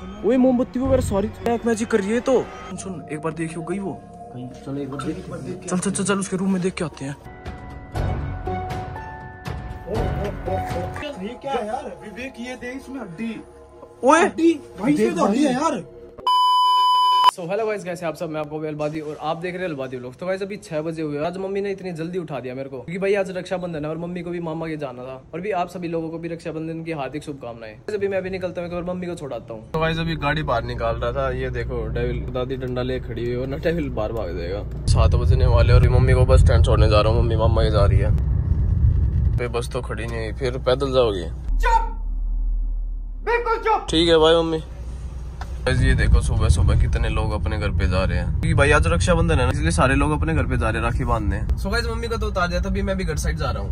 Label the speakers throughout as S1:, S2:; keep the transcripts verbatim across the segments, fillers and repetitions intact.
S1: वही मोमबत्ती वगैरह सारी ब्लैक मैजिक कर रही है। तो सुन एक बार देखियो गई वो कहीं। चल एक बार देख, चल चल चल चल उसके रूम में देख के आते हैं। ये क्या है यार विवेक, ये देख इसमें हड्डी। ओए हड्डी भाई, से तो हड्डी है यार। सो हेलो गाइस, कैसे आप सब? मैं आपको अलबादी और आप देख रहे हैं अलबादी व्लॉग्स। तो गाइस अभी छह बजे हुए। आज मम्मी ने इतनी जल्दी उठा दिया मेरे को, क्योंकि भाई आज रक्षाबंधन है और मम्मी को भी मामा के जाना था। और भी आप सभी लोगों को भी रक्षाबंधन की हार्दिक शुभकामनाएं। अभी मैं भी निकलता हूँ और मम्मी को छोड़ाता हूँ। तो गाइस अभी गाड़ी बाहर निकाल रहा था, ये देखो डेविल दादी डंडा ले खड़ी हुई है, ना डेविल बाहर भाग जाएगा। सात बजने वाले और मम्मी को बस स्टैंड छोड़ने जा रहा हूँ। मम्मी मामा के जा रही है, बस तो खड़ी नहीं, फिर पैदल जाओगी? बिल्कुल चुप। ठीक है भाई मम्मी। ये देखो सुबह सुबह कितने लोग अपने घर पे जा रहे हैं, क्योंकि भाई आज रक्षाबंधन है ना, इसलिए सारे लोग अपने घर पे जा रहे हैं राखी बांधने। सो गाइस मम्मी का तो उतार दिया था, अभी मैं भी घर साइड जा रहा हूँ।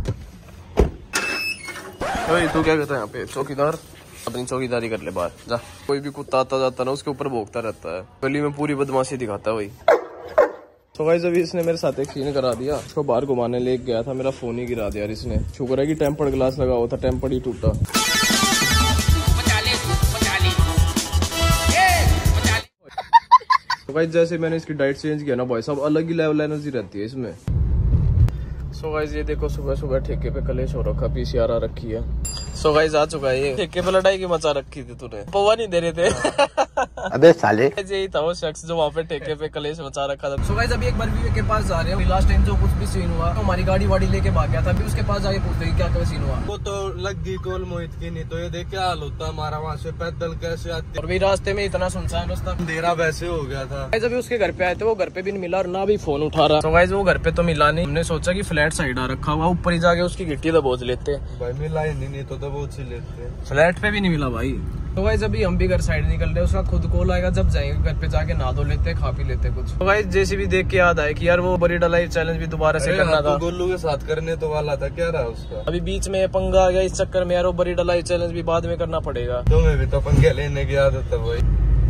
S1: तू क्या कहता है यहाँ पे? चौकीदार अपनी चौकीदारी कर ले बाहर जा। कोई भी कुत्ता आता जाता ना उसके ऊपर भोंकता रहता है, गली में पूरी बदमाशी दिखाता है भाई। तो गाइस अभी इसने मेरे साथ एक सीन करा दिया, उसको बाहर घुमाने ले गया था, मेरा फोन ही गिरा दिया इसने। शुक्र है कि टेम्पर्ड ग्लास लगा हुआ था, टेम्पर्ड ही टूटा। तो गाइस जैसे मैंने इसकी डाइट चेंज किया ना भाई साहब, अलग ही लेवल एनर्जी रहती है इसमें। सो गाइस ये देखो सुबह सुबह ठेके पे कलेश हो रखा, पीसीआर आ रखी है। सो गाइस आ चुका है ये। ठेके पे लड़ाई की मचा रखी थी तूने, पवा नहीं दे रहे थे। अबे साले, यही था वो शख्स जो वहाँ पे ठेके पे कलेश मचा रखा था। सो गाइस अभी एक बार विवेक के पास जा रहे हैं। लास्ट टाइम जो कुछ भी सीन हुआ, तो हमारी गाड़ी वाड़ी लेके भाग गया था, अभी उसके पास जाके पूछते हैं क्या क्या सीन हुआ। वो तो लग गई कॉल मोहित की, नहीं तो ये देख क्या हाल होता हमारा वहाँ से पैदल कैसे आते। और भी रास्ते में इतना सुनसान रास्ता, अंधेरा वैसे हो गया था। गाइस अभी उसके घर पे आए थे, वो घर पे भी नहीं मिला और ना भी फोन उठा रहा। तो गाइस वो घर पे तो मिला नहीं, हमने सोचा की फ्लैट साइड आ रखा हुआ, ऊपर ही जाके उसकी गिट्टी दबोच लेते। भाई मिला ही नहीं, नहीं तो दबोच ही लेते। फ्लैट पे भी नहीं मिला भाई। तो गाइस अभी हम भी घर साइड निकल रहे हैं, उसका खुद कॉल आएगा जब जाएंगे घर पे, जाके नहा धो लेते हैं, खा पी लेते कुछ। तो गाइस जैसे भी देख के याद आए कि यार वो बड़ी डलाई चैलेंज भी दोबारा से करना था। गोलू के साथ करने तो वाला था, क्या रहा उसका? अभी बीच में पंगा आ गया, इस चक्कर में यार वो बड़ी डलाई चैलेंज भी बाद में करना पड़ेगा। तुम्हें भी तो पंगे लेने की आदत है भाई।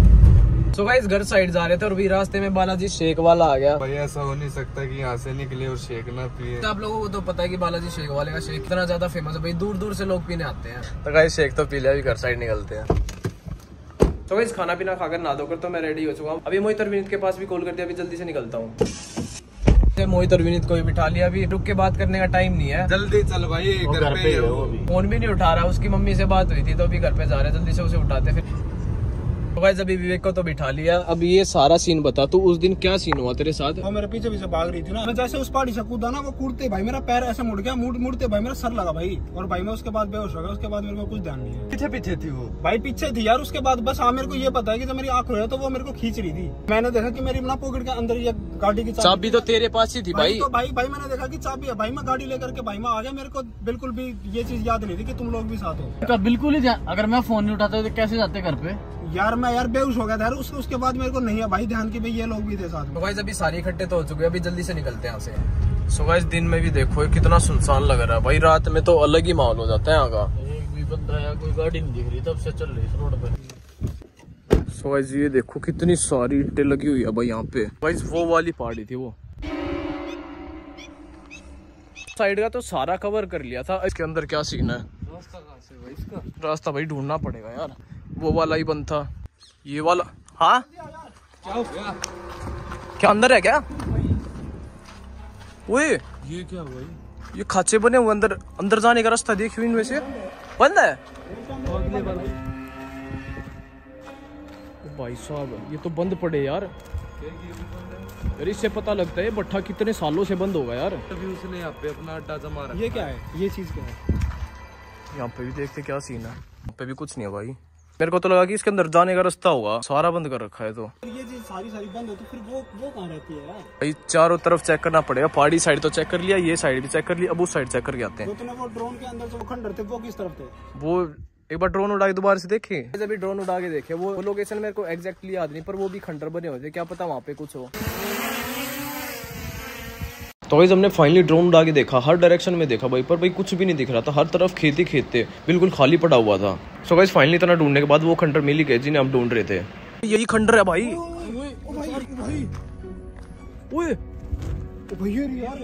S1: तो गाइस घर साइड जा रहे थे और भी रास्ते में बालाजी शेक वाला आ गया। भाई ऐसा हो नहीं सकता कि यहाँ से निकले और शेक ना पिए। तो आप लोगों को तो पता है कि बालाजी शेक वाले का शेक इतना ज्यादा फेमस है भाई, दूर दूर से लोग पीने आते हैं। तो गाइस शेक तो पी लिया, अभी घर साइड निकलते हैं। तो गाइस खाना पीना खाकर नहा धोकर तो मैं रेडी हो चुका हूँ। अभी मोहित और विनीत के पास भी कॉल कर दिया, अभी जल्दी से निकलता हूँ। मोहित और विनीत को भी बिठा लिया, अभी रुक के बात करने का टाइम नहीं है, जल्दी चल भाई घर पे। फोन भी नहीं उठा रहा, उसकी मम्मी से बात हुई थी तो अभी घर पे जा रहे हैं, जल्दी से उसे उठाते फिर। तो गाइस अभी विवेक को तो बिठा लिया। अब ये सारा सीन बता, तू उस दिन क्या सीन हुआ तेरे साथ? वो मेरे पीछे पीछे भाग रही थी ना, मैं जैसे उस पहाड़ी से कूदा ना, वो कूदते भाई मेरा पैर ऐसे मुड़ गया, मुड़ मुड़ते भाई मेरा सर लगा भाई, और भाई मैं उसके बाद बेहोश हो गया। उसके बाद मेरे को कुछ ध्यान नहीं है। पीछे पीछे थी वो भाई, पीछे थी यार। उसके बाद बस हाँ मेरे को ये पता है कि जब मेरी आंख हो तो वो मेरे को खींच रही थी। मैंने देखा कि मेरी ना पॉकेट के अंदर ये गाड़ी की चाबी तो तेरे पास ही थी भाई। तो भाई भाई मैंने देखा कि चाबी है भाई, मैं गाड़ी लेकर के भाई मैं आ गया। मेरे को बिल्कुल भी ये चीज याद नहीं थी कि तुम लोग भी साथ हो। बिल्कुल ही, अगर मैं फोन नहीं उठाता तो कैसे जाते घर पे यार? मैं यार बेहोश हो गया था यार। उसके उसके बाद मेरे को नहीं है भाई ध्यान की भाई ये लोग भी थे साथ में। तो गाइस अभी सारे इकट्ठे तो हो चुके हैं, अभी जल्दी से निकलते हैं यहाँ से। सो गाइस दिन में भी देखो कितना सुनसान लग रहा है भाई, रात में तो अलग ही माहौल हो जाता है यहाँ का। एक भी बंदा या कोई गाड़ी नहीं दिख रही तब से चल रही इस रोड पे। सो गाइस ये देखो कितनी सारी ईंटें लगी हुई है भाई यहाँ पे। गाइस वो वाली पहाड़ी थी, वो साइड का तो सारा कवर कर लिया था। इसके अंदर क्या सीन है? रास्ता कहाँ से भाई इसका? रास्ता भाई ढूंढना पड़ेगा यार। वो वाला ही बंद था, ये वाला। हाँ क्या हो गया? क्या अंदर है क्या? ओए ये क्या भाई? ये खाचे बने हुए, अंदर अंदर जाने का रास्ता देखियो इनमें से बंद है। भाई साहब ये तो बंद पड़े यार। यार इससे पता लगता है भट्ठा कितने सालों से बंद होगा यार। अभी उसने यहाँ पे अपना अड्डा जमा रखा। ये क्या है? ये चीज क्या है? यहाँ पे भी देखते क्या सीन है। यहाँ पे भी कुछ नहीं है भाई। मेरे को तो लगा कि इसके अंदर जाने का रास्ता होगा, सारा बंद कर रखा है। तो ये चीज सारी सारी बंद है तो फिर वो वो कहाँ रहती है यार? भाई चारों तरफ चेक करना पड़ेगा। पहाड़ी साइड तो चेक कर लिया, ये साइड भी चेक कर लिया, अब उस साइड चेक करके आते हैं। तो वो ड्रोन के अंदर जो खंडर थे वो किस तरफ थे? वो एक बार ड्रोन उड़ा के दोबारा से देखे, अभी ड्रोन उड़ा के देखे। वो लोकेशन मेरे को एग्जैक्टली याद नहीं, पर वो भी खंडर बने हुए थे, क्या पता वहाँ पे कुछ हो। तो गाइस हमने फाइनली ड्रोन उड़ा के देखा, हर डायरेक्शन में देखा भाई, पर भाई कुछ भी नहीं दिख रहा था। हर तरफ खेत ही खेत थे, बिल्कुल खाली पड़ा हुआ था। सो गाइस फाइनली इतना ढूंढने के बाद वो खंडर मिल ही गए जिन्हें हम ढूंढ रहे थे। यही खंडर है भाई। ओए भैया यार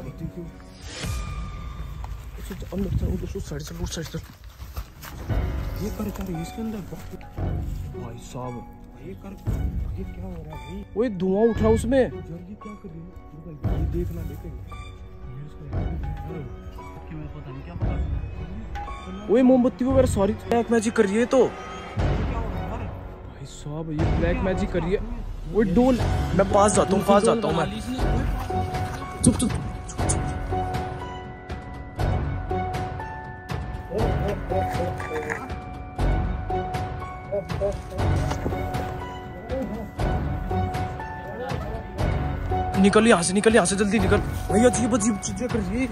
S1: अंदर उस साइड से उस साइड से
S2: ये कर कर इसके अंदर
S1: भाई साहब
S2: ये कर ये क्या हो रहा है भाई?
S1: वो धुआं उठ रहा उसमें।
S2: यार ये क्या कर रही है? ये देखना देखेगा कि मैं पता नहीं क्या पता।
S1: वो मोमबत्ती वगैरह सारी ब्लैक मैजिक कर रही है तो भाई साहब ये ब्लैक मैजिक कर रही है। वो डोल मैं पास जाता हूँ पास जाता हूँ मैं। चुप चुप निकल यहाँ से निकल यहाँ से जल्दी निकल। भैया अजीब अजीब चीजें कर रही है।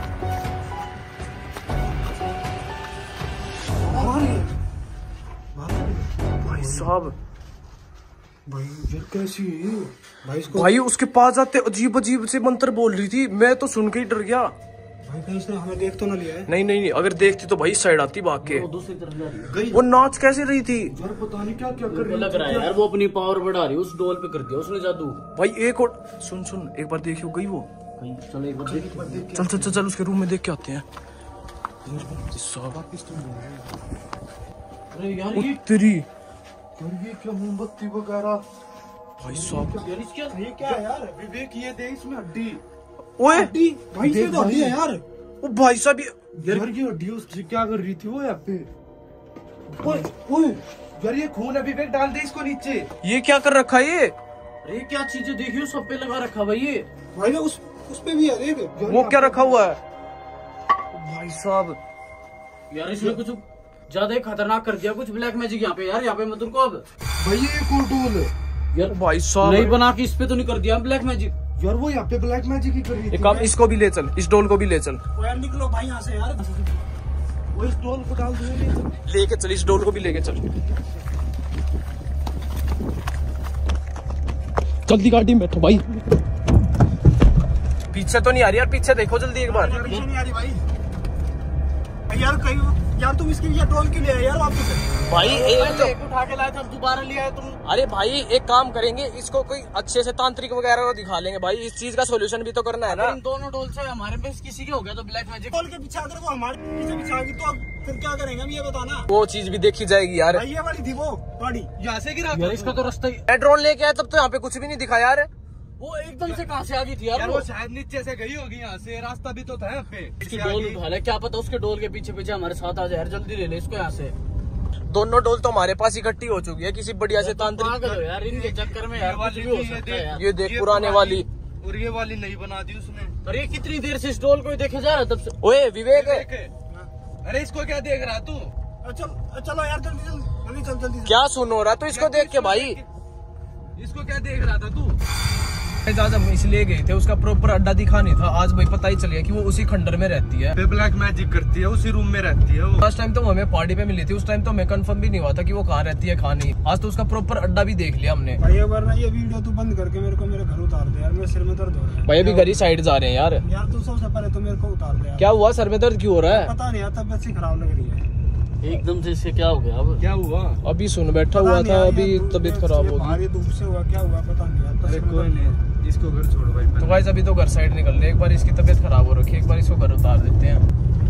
S1: भाई साहब
S2: भाई यार कैसी है भाई? इसको
S1: भाई उसके पास जाते अजीब अजीब से मंत्र बोल रही थी। मैं तो सुन के ही डर गया।
S2: भाई कहीं इसने हमें देख तो ना लिया है?
S1: नहीं नहीं नहीं अगर देखती तो भाई साइड आती भाग के।
S3: वो दूसरी तरफ जा रही है।
S2: गई
S1: वो नाच कैसे रही थी?
S2: यार पता नहीं क्या क्या कर रही
S3: लग रहा है यार वो अपनी पावर बढ़ा रही है। उस डोल पे कर दिया उसने जादू।
S1: भाई एक और सुन सुन एक बार देखियो गई वो।
S3: कहीं चलो एक बार देख
S1: चल चल चल चल उसके रूम में देख के आते हैं। साहब
S3: अरे यार ये
S1: तेरी
S2: यार ये क्या मोमबत्ती वगैरह?
S1: भाई साहब
S3: यार इसके
S2: ये क्या है यार? विवेक ये दे इसमें हड्डी।
S1: ओए
S2: हड्डी भाई से तो हड्डी है यार।
S1: वो भाई साहब ये-
S2: यार ये हड्डी उसकी क्या कर रही थी वो यहाँ पे? ओए ओए यार ये खून है। विवेक डाल दे इसको नीचे।
S1: ये क्या कर रखा है ये?
S3: अरे क्या चीजें देखियो सब पे लगा रखा भाई ये।
S2: भाई ना उस उस पे भी है देख।
S1: वो क्या रखा हुआ है? भाई साहब
S3: यार इसने कुछ ज्यादा ही खतरनाक कर दिया। कुछ ब्लैक मैजिक यहाँ पे यार। यहाँ पे मधुर को अब
S2: भाई ये एक और डोल है
S3: यार
S1: भाई साहब
S3: नहीं बना के इस पे तो नहीं कर दिया ब्लैक मैजिक।
S2: यार। वो यहाँ पे ब्लैक मैजिक ही कर रही थी।
S1: एक काम इसको भी ले चल इस डोल को भी ले चल।
S2: यार निकलो भाई यहाँ से यार। वो इस डोल को डाल दो।
S1: लेके चल इस डोल को भी लेके चल। जल्दी गाड़ी में बैठो भाई। पीछे तो नहीं आ रही यार। पीछे देखो जल्दी एक बार।
S2: पीछे नहीं आ रही भाई। यार कहीं यार तुम इसके लिए डोल के लिए यार वापस।
S1: भाई एक तो
S3: उठा के लाया था दोबारा लिया है तुम।
S1: अरे भाई एक काम करेंगे इसको कोई अच्छे से तांत्रिक वगैरह को दिखा लेंगे भाई। इस चीज का सोल्यूशन भी तो करना है ना।
S3: इन दोनों डोल से हमारे पास किसी के हो गया तो ब्लैक मैजिक।
S2: डोल के पीछे अगर वो हमारे पीछे पीछे आ गई तो अब फिर क्या करेंगे हम? ये बताना।
S1: वो चीज भी देखी जाएगी यार।
S2: भाई ये वाली थी वो गाड़ी यहाँ से गिरा
S3: यार इसका तो रास्ता ही
S1: मैं ड्रोन लेके आया तब तो यहाँ पे कुछ भी नहीं दिखा यार।
S3: वो एकदम से कहाँ से आ गई थी यार?
S2: यार
S3: वो
S2: वो शायद नीचे से गई होगी यहाँ से। रास्ता भी तो था यहाँ पे।
S3: इसकी डोल उठा ले। क्या पता उसके डोल के पीछे पीछे हमारे साथ आ जाए यार। जल्दी ले ले इसको यहाँ से।
S1: दोनों डोल तो हमारे पास इकट्ठी हो चुकी है किसी बढ़िया से तांत्रिक।
S3: पागल हो यार इनके चक्कर में यार। कुछ भी हो सकता है यार।
S1: ये देख पुराने वाली।
S2: और ये वाली नहीं बना दी उसने।
S3: और ये कितनी देर से इस डोल को ही देखे जा रहा है तब से।
S1: ओए विवेक
S2: अरे इसको क्या देख रहा तू? चल चलो यार जल्दी जल्दी चल जल्दी।
S1: क्या सुन हो रहा तो इसको देख के भाई।
S2: इसको क्या देख रहा था तू?
S1: आज हम इसलिए गए थे उसका प्रॉपर अड्डा दिखा नहीं था। आज भाई पता ही चल गया कि वो उसी खंडर में रहती है।
S2: ब्लैक मैजिक करती है उसी रूम में रहती है वो।
S1: लास्ट टाइम तो हमें पार्टी पे मिली थी। उस टाइम तो हमें कंफर्म भी नहीं हुआ था कि वो कहाँ रहती है कहाँ नहीं। आज तो उसका प्रॉपर अड्डा भी देख लिया हमने।
S2: भाई एक बार ना ये वीडियो तू बंद करके मेरे को मेरे घर उतार दे यार। मेरे सिर में दर्द हो रहा है
S1: भाई अभी घर ही साइड जा रहे हैं यार।
S2: यार तू सबसे पहले तो मेरे को उतार दे यार।
S1: क्या हुआ सर में दर्द क्यों हो रहा है?
S2: पता नहीं यार तबियत सी खराब लग रही है।
S3: एकदम से इससे क्या हो गया अब?
S2: क्या हुआ?
S1: अभी सुन बैठा हुआ था अभी तबीयत खराब होगी।
S2: भारी धूप से हुआ क्या हुआ पता नहीं यार। अरे कोई नहीं इसको घर छोड़ भाई।
S1: तो गाइस अभी तो घर साइड निकल रहे। एक बार इसकी तबीयत खराब हो रखी है। एक बार इसको घर उतार देते हैं।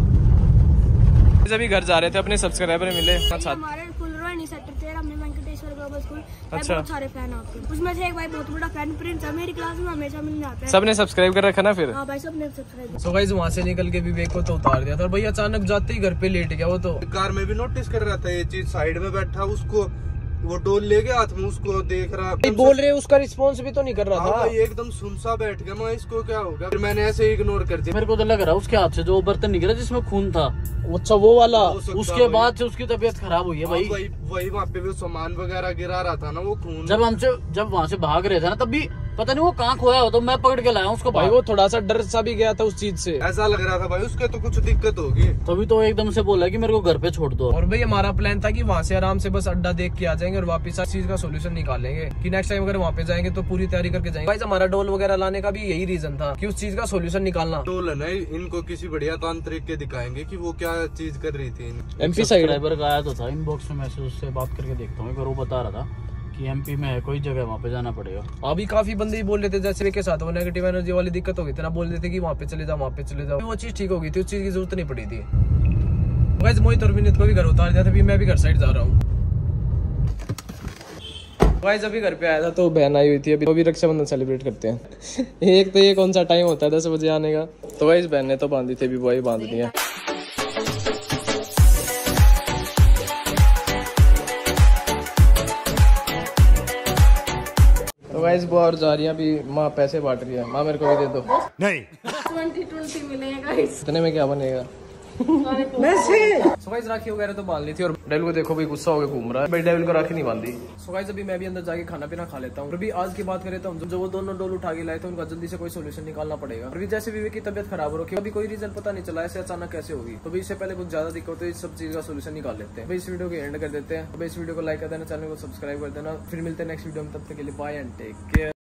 S1: अभी घर जा रहे थे अपने सब्सक्राइबर मिले। अच्छा
S4: हमारे खुल रहा है नहीं सेक्टर तेरह में वेंकटेश्वर ग्लोबल स्कूल।
S1: अच्छा।
S4: बहुत सारे फैन आपके। उसमें से एक भाई बहुत बड़ा फैन प्रिंस है। मेरी क्लास में हमेशा मिलने आता है।
S1: सबने सब्सक्राइब कर रखा ना फिर।
S4: हाँ भाई सबने सब्सक्राइब।
S1: सो गाइस वहाँ से निकल के विवेक को तो उतार दिया था और भाई अचानक जाते ही घर पे लेट गया वो तो।
S2: कार में भी नोटिस कर रहा था ये चीज। साइड में बैठा उसको वो डोल ले गया हाथ में। उसको देख रहा
S1: बोल रहे उसका रिस्पॉन्स भी तो नहीं कर रहा
S2: हाँ
S1: था।
S2: भाई एकदम सुनसा बैठ गया। मैं इसको क्या होगा? फिर मैंने ऐसे इग्नोर कर दिया।
S3: मेरे को तो लग रहा है उसके हाथ से जो बर्तन निकला जिसमें खून था।
S1: अच्छा वो वाला।
S2: हो सकता
S3: उसके
S2: भाई।
S3: बाद से उसकी तबीयत खराब हुई है भाई।
S2: वही वही वहाँ पे भी सामान वगैरह गिरा रहा था ना वो खून।
S3: जब हमसे जब वहाँ से भाग रहे थे ना तब भी पता नहीं वो कहाँ खोया हो तो मैं पकड़ के लाया उसको।
S1: भाई वो थोड़ा सा डर सा भी गया था उस चीज से।
S2: ऐसा लग रहा था भाई उसके तो कुछ दिक्कत होगी।
S3: तभी तो एकदम से बोला कि मेरे को घर पे छोड़ दो।
S1: और भाई हमारा प्लान था कि वहाँ से आराम से बस अड्डा देख के आ जाएंगे और वापस इस चीज का सोल्यूशन निकालेंगे कि नेक्स्ट टाइम अगर वहाँ पे जाएंगे तो पूरी तैयारी करके जाएंगे। भाई हमारा डोल वगैरह लाने का भी यही रीजन था कि उस चीज का सोल्यूशन निकालना।
S2: डोल है ना इनको किसी बढ़िया तांत्रिक के दिखाएंगे कि वो क्या चीज कर रही थी।
S1: एमपी साइड
S3: सब्सक्राइबर का आया तो था इनबॉक्स में मैसेज। उससे बात करके देखता हूँ। एक बार वो बता रहा था कि एमपी में है कोई जगह वहाँ पे जाना पड़ेगा।
S1: अभी काफी बंदे बोल रहे थे जैसे के साथ वो नेगेटिव एनर्जी वाली दिक्कत हो गई थी ना। बोल रहे थे कि वहाँ पे चले जाओ वहाँ पे चले जाओ। वो चीज ठीक हो गई थी। उस चीज की जरूरत नहीं पड़ी थी। गाइस मोहित और विनीत को भी घर उतार दिया था, अभी मैं भी घर साइड जा रहा हूँ। गाइस अभी घर पे आया था तो बहन आई हुई थी, अभी तो भी रक्षाबंधन सेलिब्रेट करते हैं। एक तो ये कौन सा टाइम होता है दस बजे आने का। तो गाइस बहन ने तो बांधी थी, अभी वही बांध दिया। तो गाइस वो और जा रही है, अभी माँ पैसे बांट रही है। माँ मेरे को भी दे दो। नहीं ट्वेंटी ट्वेंटी मिलेगा इतने में क्या बनेगा। सो गाइस राखी वगैरह तो बांध ली थी और डेविल को देखो भाई गुस्सा होकर घूम रहा है, भाई डेविल को राखी नहीं बांधी। सो गाइस अभी मैं भी अंदर जाके खाना पीना खा लेता हूँ। अभी आज की बात करें तो हम जो वो दोनों डोल उठा के लाए थे उनका जल्दी से कोई सोल्यूशन निकालना पड़ेगा। अभी जैसे विवेक की तबियत खराब हो रही है, अभी कोई रीजन पता नहीं चला ऐसे अचानक कैसे होगी, तो इससे पहले कुछ ज्यादा दिक्कत हो, इस सब चीज का सोल्यूशन निकाल लेते हैं। इस वीडियो को एंड कर देते हैं। इस वीडियो को लाइक कर देना, चैनल को सब्सक्राइब कर देना। फिर मिलते हैं नेक्स्ट वीडियो में, तब तक के लिए बाय एंड टेक केयर।